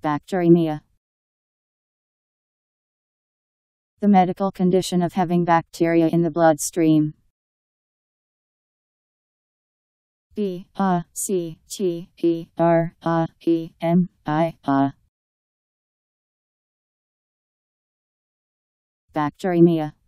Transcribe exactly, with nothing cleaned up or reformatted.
Bacteraemia. The medical condition of having bacteria in the bloodstream. B A C T E R A E M I A. Bacteraemia.